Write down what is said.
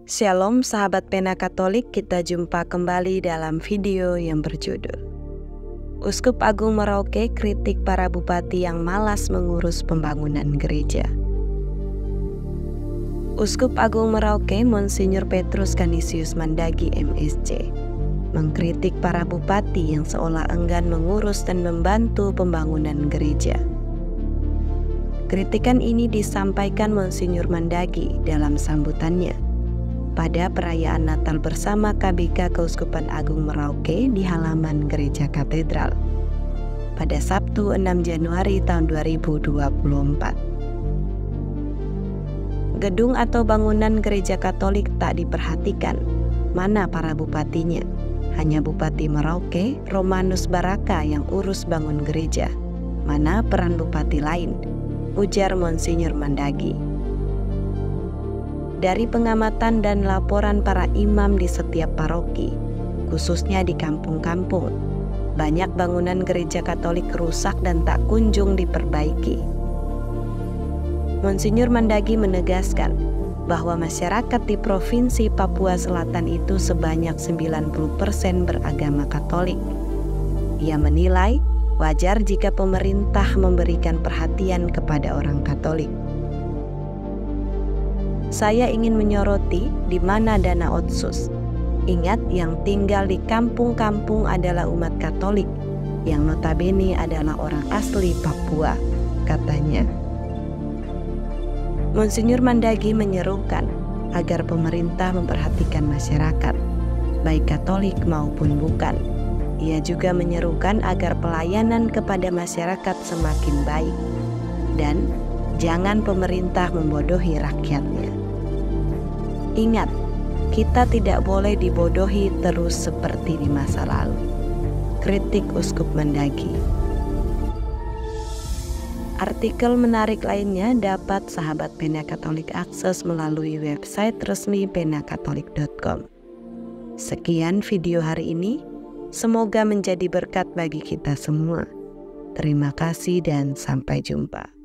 Shalom sahabat Pena Katolik, kita jumpa kembali dalam video yang berjudul Uskup Agung Merauke kritik para bupati yang malas mengurus pembangunan gereja. Uskup Agung Merauke Monsinyur Petrus Canisius Mandagi MSc mengkritik para bupati yang seolah enggan mengurus dan membantu pembangunan gereja. Kritikan ini disampaikan Monsinyur Mandagi dalam sambutannya pada perayaan Natal bersama KBK Keuskupan Agung Merauke di halaman Gereja Katedral pada Sabtu 6 Januari tahun 2024. Gedung atau bangunan gereja Katolik tak diperhatikan, mana para bupatinya? Hanya Bupati Merauke, Romanus Baraka yang urus bangun gereja. Mana peran bupati lain? Ujar Monsinyur Mandagi. Dari pengamatan dan laporan para imam di setiap paroki, khususnya di kampung-kampung, banyak bangunan gereja Katolik rusak dan tak kunjung diperbaiki. Monsinyur Mandagi menegaskan bahwa masyarakat di Provinsi Papua Selatan itu sebanyak 90% beragama Katolik. Ia menilai wajar jika pemerintah memberikan perhatian kepada orang Katolik. Saya ingin menyoroti di mana dana otsus. Ingat, yang tinggal di kampung-kampung adalah umat Katolik, yang notabene adalah orang asli Papua, katanya. Monsinyur Mandagi menyerukan agar pemerintah memperhatikan masyarakat, baik Katolik maupun bukan. Ia juga menyerukan agar pelayanan kepada masyarakat semakin baik, dan jangan pemerintah membodohi rakyatnya. Ingat, kita tidak boleh dibodohi terus seperti di masa lalu. Kritik Uskup Mandagi. Artikel menarik lainnya dapat sahabat Pena Katolik akses melalui website resmi penakatolik.com. Sekian video hari ini, semoga menjadi berkat bagi kita semua. Terima kasih dan sampai jumpa.